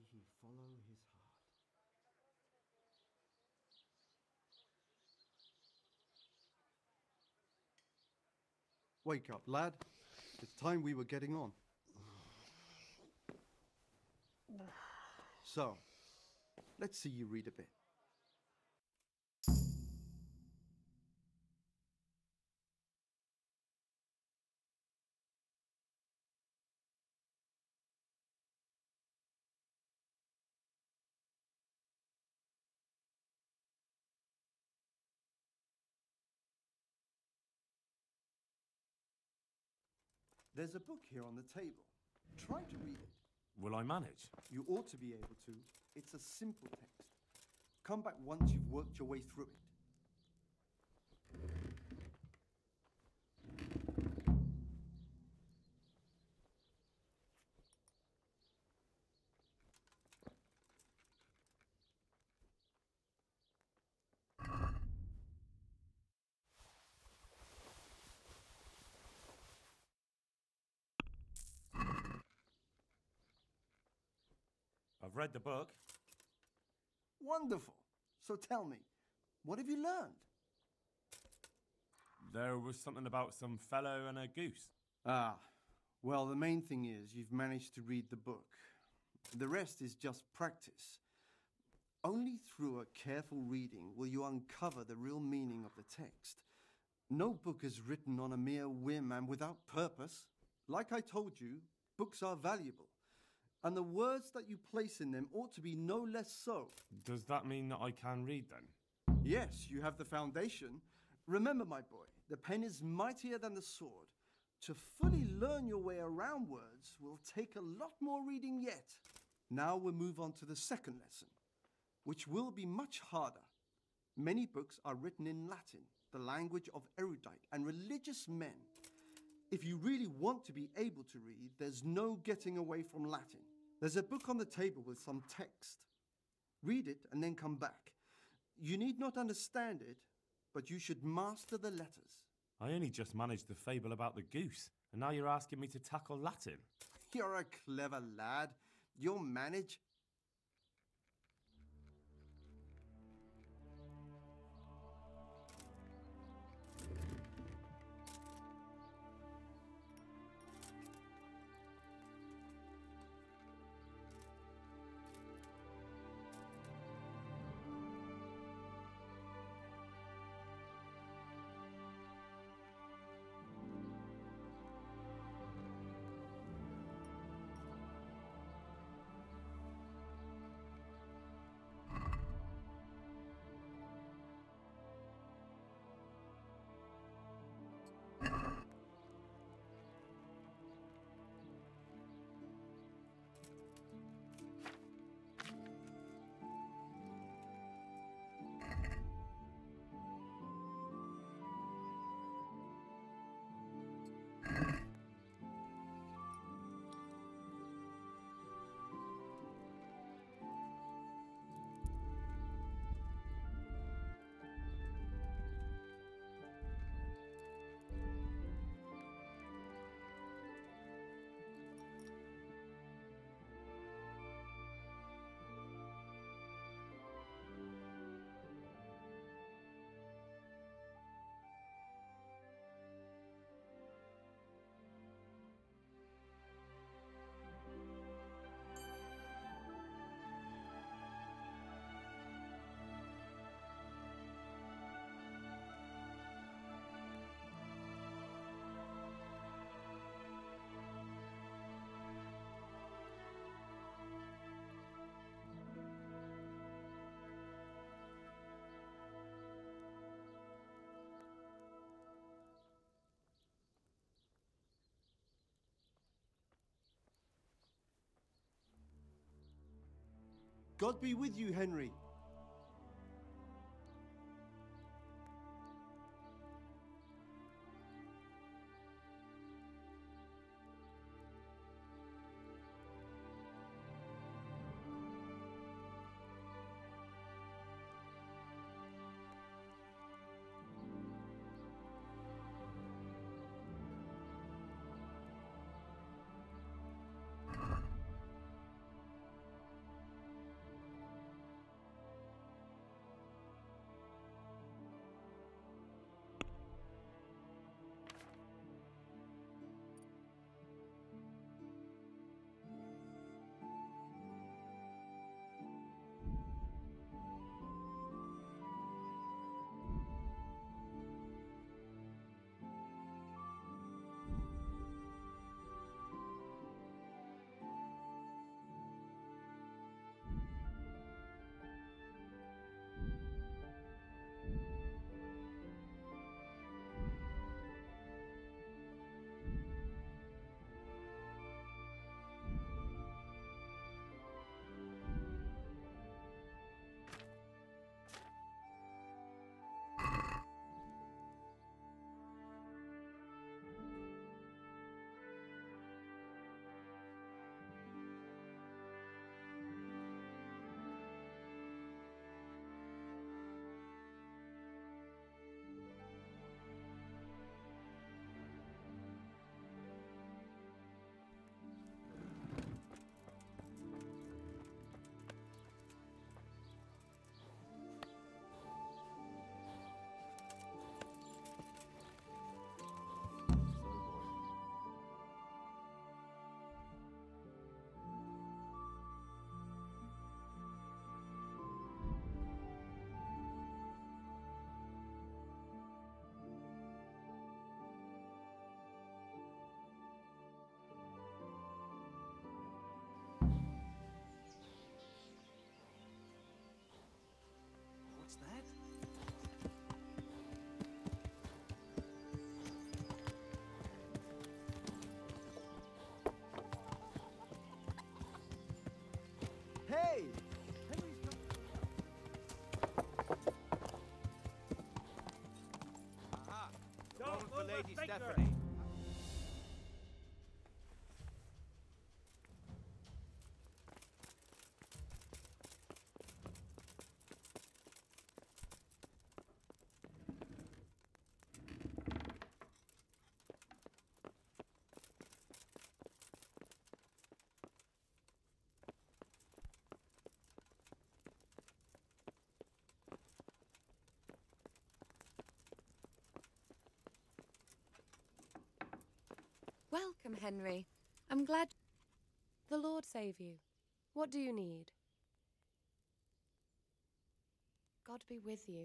he follow his heart. Wake up, lad. It's time we were getting on. So, let's see you read a bit. There's a book here on the table. Try to read it. Will I manage? You ought to be able to. It's a simple text. Come back once you've worked your way through it. I've read the book. Wonderful. So tell me, what have you learned? There was something about some fellow and a goose. Ah, well, the main thing is you've managed to read the book. The rest is just practice. Only through a careful reading will you uncover the real meaning of the text. No book is written on a mere whim and without purpose. Like I told you, books are valuable. And the words that you place in them ought to be no less so. Does that mean that I can read then? Yes, you have the foundation. Remember, my boy, the pen is mightier than the sword. To fully learn your way around words will take a lot more reading yet. Now we'll move on to the second lesson, which will be much harder. Many books are written in Latin, the language of erudite and religious men. If you really want to be able to read, there's no getting away from Latin. There's a book on the table with some text. Read it and then come back. You need not understand it, but you should master the letters. I only just managed the fable about the goose, and now you're asking me to tackle Latin. You're a clever lad. You'll manage. God be with you, Henry. definitely. Welcome, Henry. I'm glad. The Lord save you. What do you need? God be with you.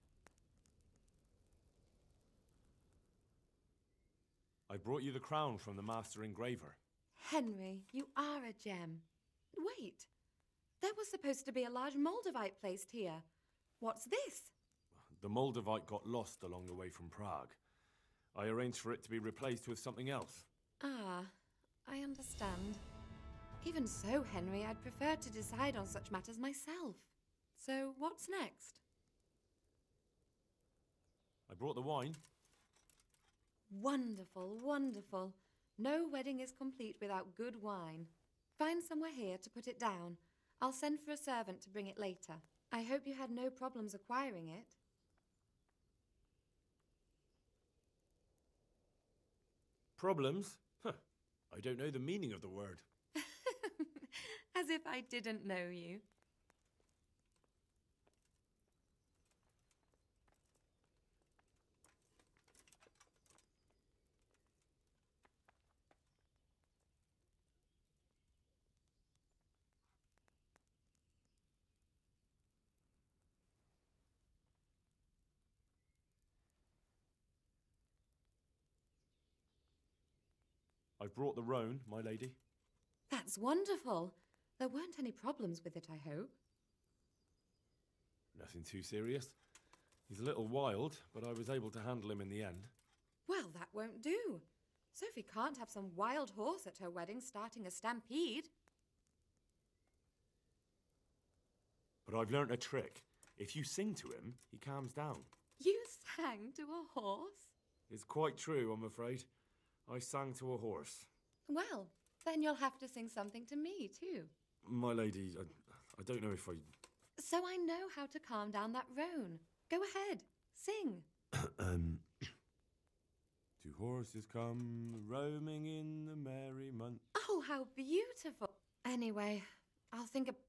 I brought you the crown from the master engraver. Henry, you are a gem. Wait, there was supposed to be a large Moldavite placed here. What's this? The Moldavite got lost along the way from Prague. I arranged for it to be replaced with something else. Ah, I understand. Even so, Henry, I'd prefer to decide on such matters myself. So, what's next? I brought the wine. Wonderful, wonderful. No wedding is complete without good wine. Find somewhere here to put it down. I'll send for a servant to bring it later. I hope you had no problems acquiring it. Problems? Huh. I don't know the meaning of the word. As if I didn't know you. I've brought the roan, my lady. That's wonderful. There weren't any problems with it, I hope. Nothing too serious. He's a little wild, but I was able to handle him in the end. Well, that won't do. Sophie can't have some wild horse at her wedding starting a stampede. But I've learnt a trick. If you sing to him, he calms down. You sang to a horse? It's quite true, I'm afraid. I sang to a horse. Well, then you'll have to sing something to me, too. My lady, I don't know if I... So I know how to calm down that roan. Go ahead, sing. Two horses come roaming in the merry month. Oh, how beautiful. Anyway, I'll think of...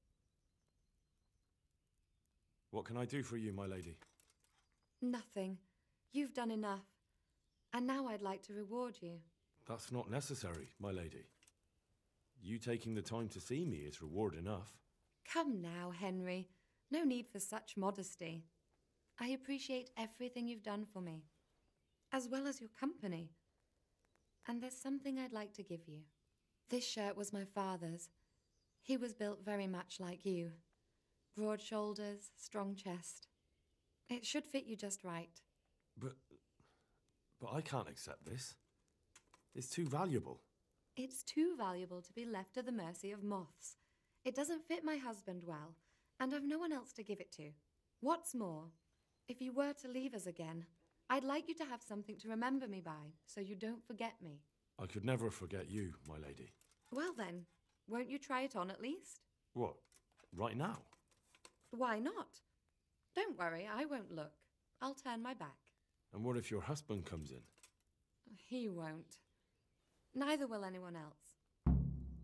What can I do for you, my lady? Nothing. You've done enough. And now I'd like to reward you. That's not necessary, my lady. You taking the time to see me is reward enough. Come now, Henry. No need for such modesty. I appreciate everything you've done for me, as well as your company. And there's something I'd like to give you. This shirt was my father's. He was built very much like you. Broad shoulders, strong chest. It should fit you just right. But I can't accept this. It's too valuable. It's too valuable to be left to the mercy of moths. It doesn't fit my husband well, and I've no one else to give it to. What's more, if you were to leave us again, I'd like you to have something to remember me by, so you don't forget me. I could never forget you, my lady. Well then, won't you try it on at least? What? Right now? Why not? Don't worry, I won't look. I'll turn my back. And what if your husband comes in? He won't. Neither will anyone else.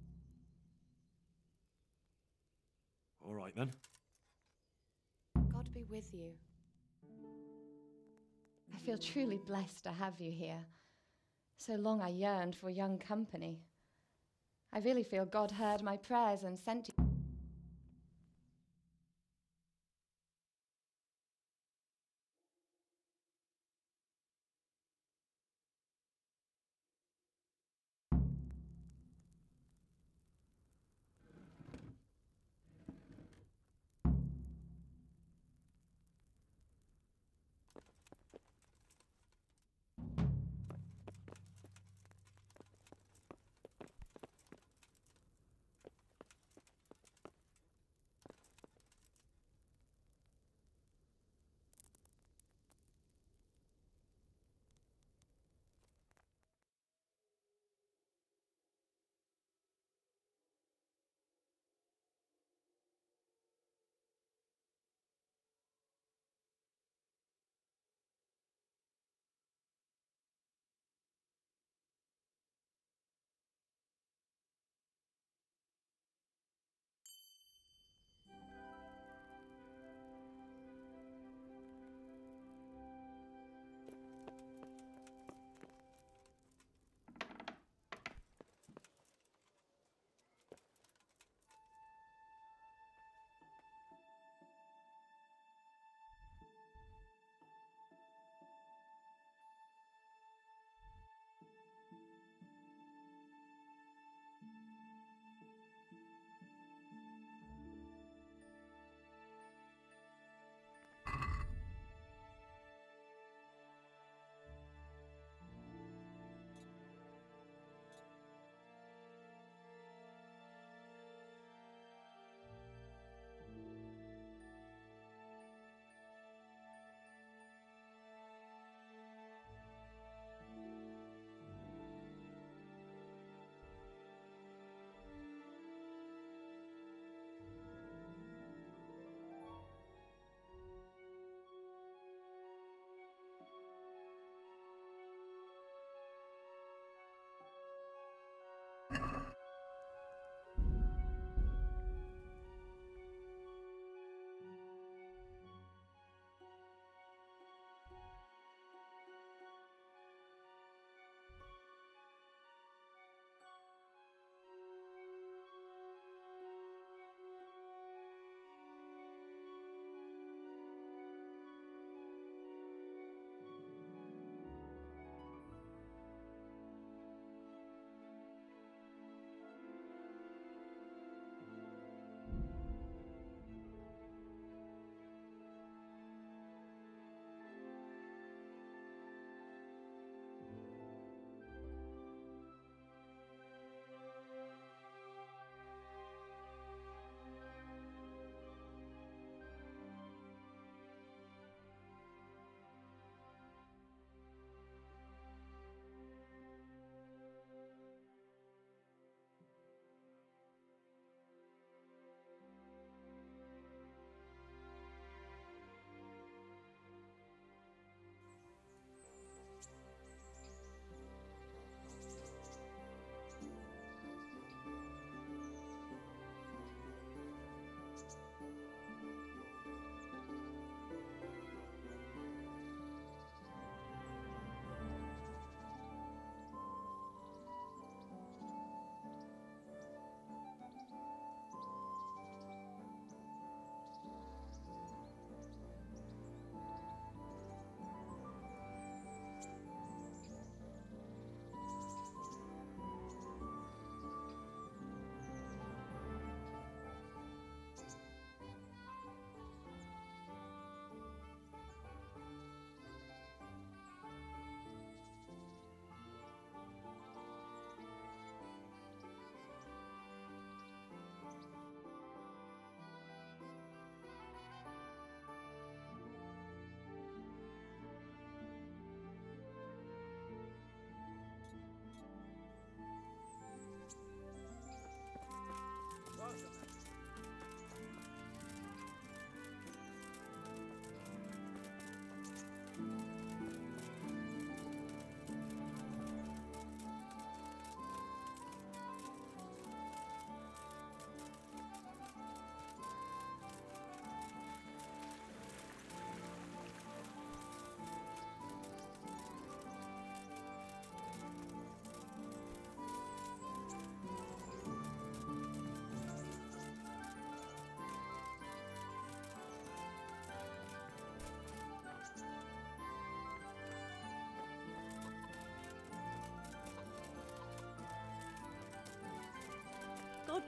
All right, then. God be with you. I feel truly blessed to have you here. So long I yearned for young company. I really feel God heard my prayers and sent you.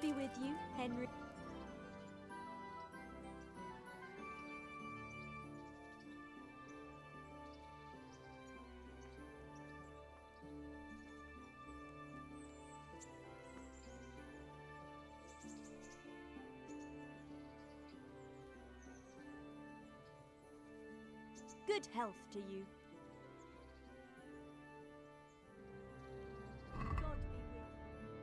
be with you, Henry. Good health to you. God be with you.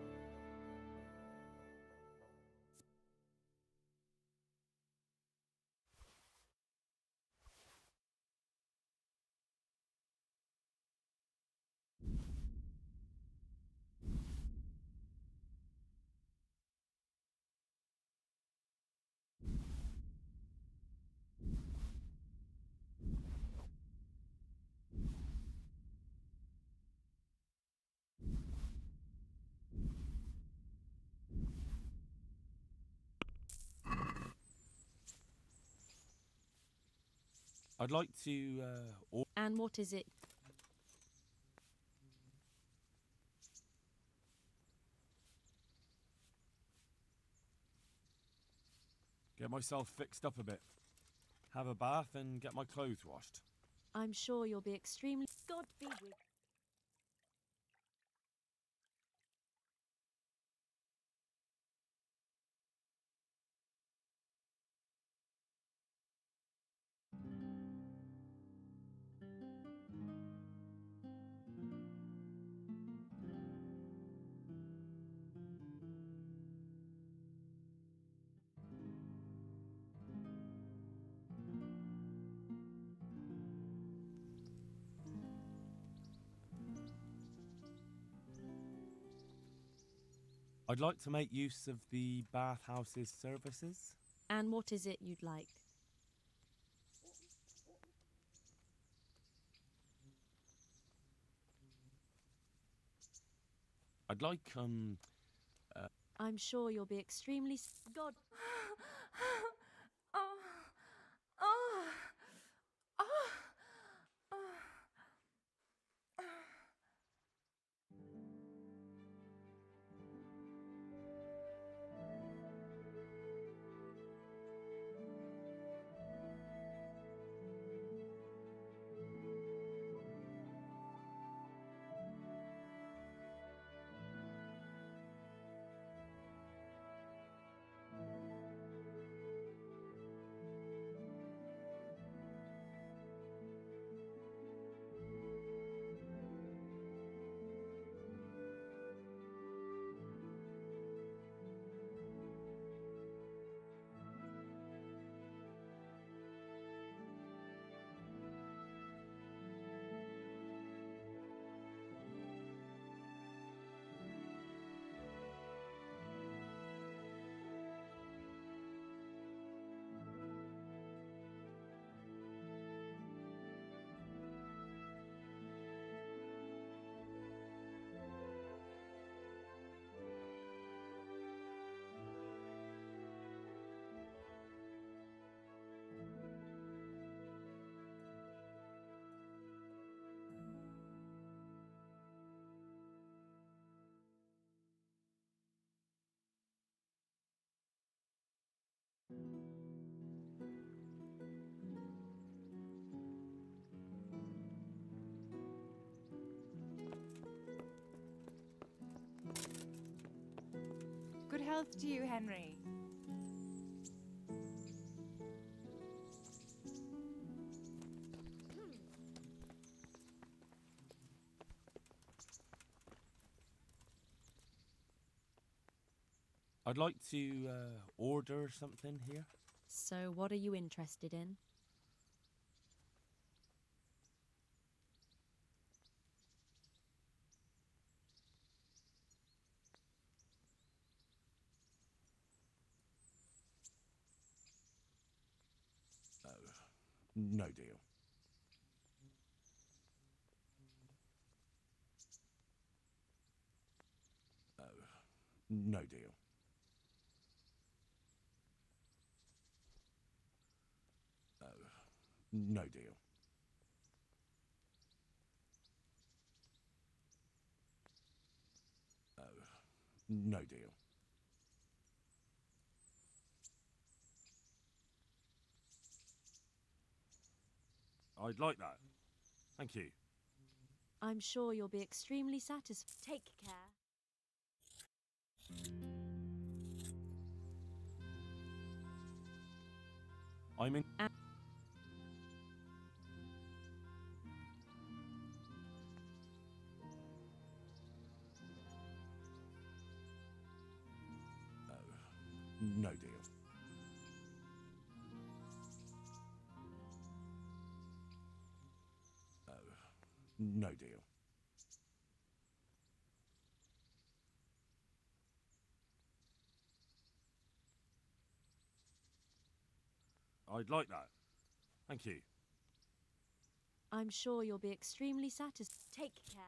I'd like to, And what is it? get myself fixed up a bit. Have a bath and get my clothes washed. I'm sure you'll be extremely... God be with... I'd like to make use of the bathhouse's services. And what is it you'd like? I'd like, I'm sure you'll be extremely... God... Oh, oh, oh, oh. Good health to you, Henry. I'd like to, order something here. So what are you interested in? No deal. No deal. No deal. No deal. I'd like that. Thank you. I'm sure you'll be extremely satisfied. Take care. I'm in. No deal. No deal. I'd like that. Thank you. I'm sure you'll be extremely satisfied. Take care.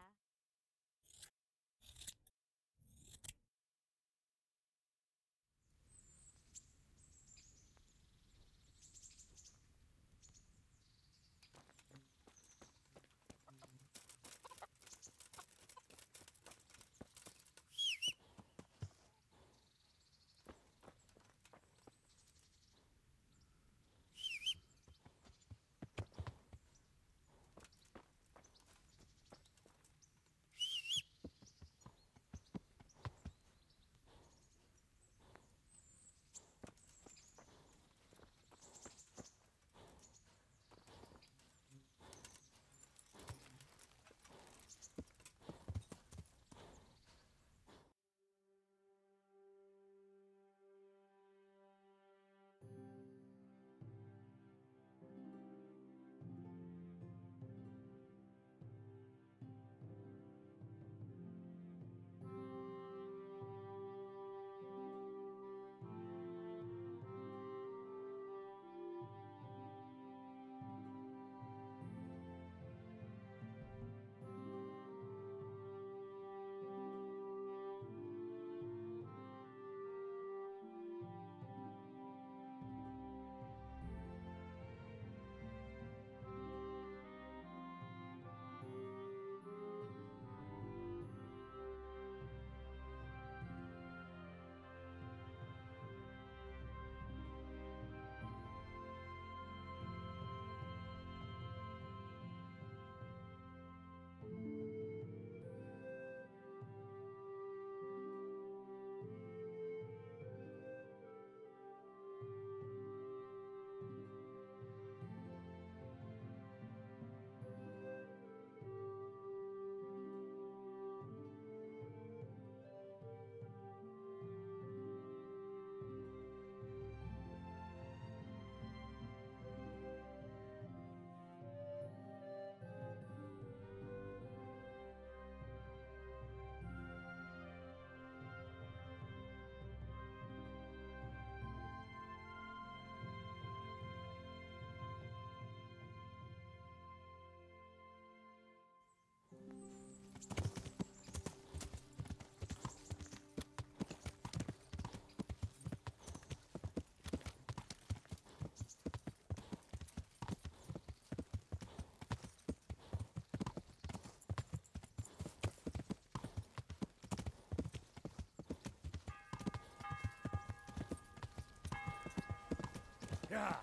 Yeah.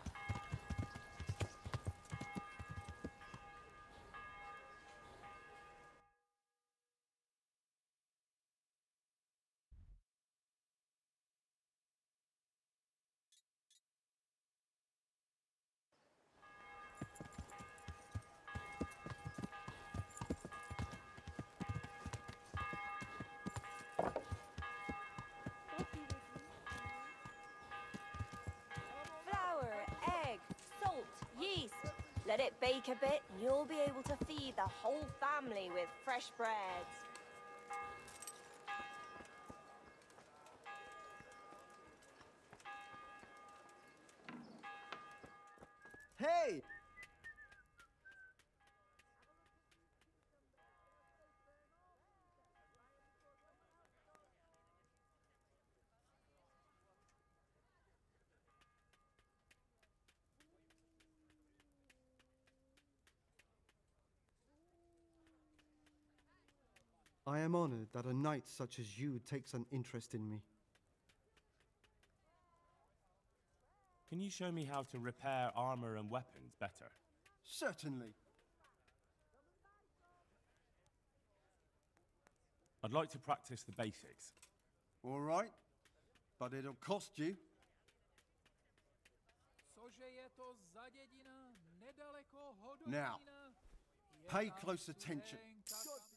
Flour, egg, salt, yeast. Let it bake a bit and you'll be able to feed the whole family with fresh breads. Hey! I am honored that a knight such as you takes an interest in me. Can you show me how to repair armor and weapons better? Certainly. I'd like to practice the basics. All right, but it'll cost you. Now, pay close attention.